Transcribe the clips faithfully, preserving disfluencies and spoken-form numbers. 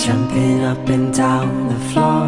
jumping up and down the floor.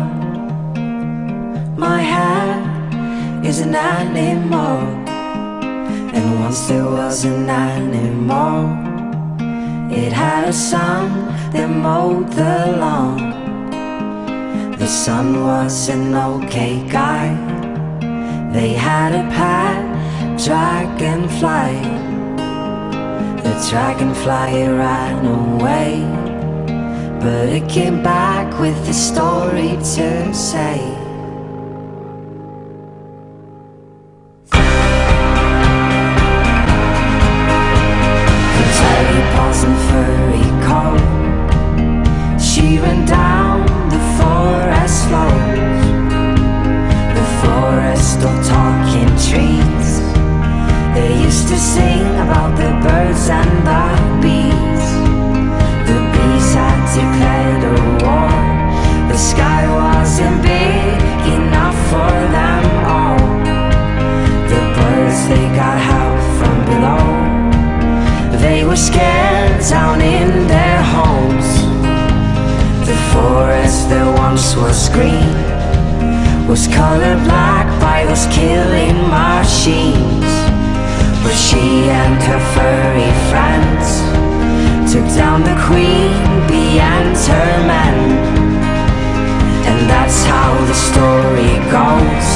My hair is an animal, and once there was an animal. It had a son that mowed the lawn. The son was an okay guy. They had a pet dragonfly. The dragonfly ran away, but it came back with a story to say. The tiny paws and furry coat, she ran down the forest slopes. The forest all talking trees. They used to sing about the birds and the bees. The bees had declared a war. The sky wasn't big enough for them all. The birds, they got help from below. They were scared down in their homes. The forest that once was green was colored black by those killing machines. But she and her furry friends took down the queen bee and her men. And that's how the story goes.